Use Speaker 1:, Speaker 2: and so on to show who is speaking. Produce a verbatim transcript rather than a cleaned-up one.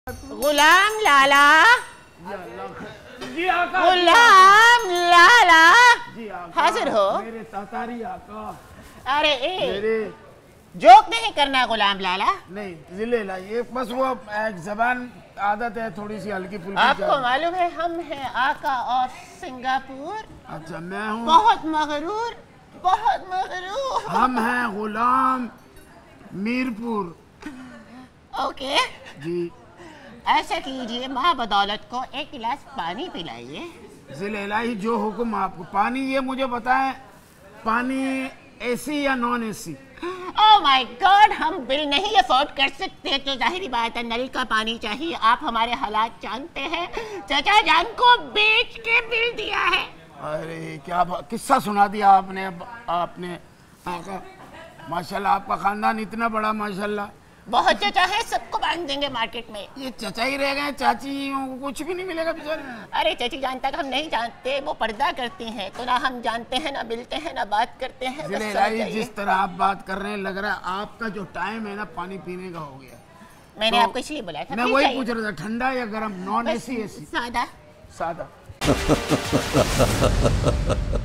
Speaker 1: गुलाम लाला,
Speaker 2: जी आका,
Speaker 1: गुलाम लाला,
Speaker 2: जी आका,
Speaker 1: हाजिर हो।
Speaker 2: मेरे तातारी आका।
Speaker 1: अरे ए,
Speaker 2: मेरे
Speaker 1: जोक नहीं करना गुलाम लाला।
Speaker 2: नहीं जिले ला ये बस वो एक जबान आदत है थोड़ी सी हल्की फुल्की।
Speaker 1: आपको मालूम है हम हैं आका ऑफ सिंगापुर।
Speaker 2: अच्छा मैं हूँ
Speaker 1: बहुत मगरूर, बहुत मगरूर।
Speaker 2: हम हैं गुलाम मीरपुर।
Speaker 1: ओके
Speaker 2: जी
Speaker 1: ऐसा कीजिए, माँ बदौलत को एक गिलास पानी पिलाइए।
Speaker 2: जिले इलाही जो हुक्म आपको। पानी ये मुझे बताएं, पानी एसी या non AC?
Speaker 1: Oh my god, हम बिल नहीं अफोर्ड कर सकते तो जाहिर बात है नल का पानी चाहिए। आप हमारे हालात जानते हैं, चाचा जान को बेच के बिल दिया है।
Speaker 2: अरे क्या किस्सा सुना दिया आपने। अब आपने आका माशाल्लाह, आपका खानदान इतना बड़ा माशाल्लाह।
Speaker 1: बहुत चचा है, सबको बांध देंगे मार्केट में।
Speaker 2: ये चचा ही रह गए, चाची को कुछ भी नहीं मिलेगा बेचारे।
Speaker 1: अरे चाची जान तक हम नहीं जानते, वो पर्दा करती हैं तो ना हम जानते हैं ना मिलते हैं ना बात करते हैं। बस समझ जाइए।
Speaker 2: जिस तरह आप बात कर रहे हैं लग रहा है आपका जो टाइम है ना पानी पीने का हो गया।
Speaker 1: मैंने
Speaker 2: तो
Speaker 1: आपको इसलिए बुलाया था।
Speaker 2: मैं वही पूछ रहा था, ठंडा या गर्म, नॉन एसी एसी?
Speaker 1: सादा
Speaker 2: सादा।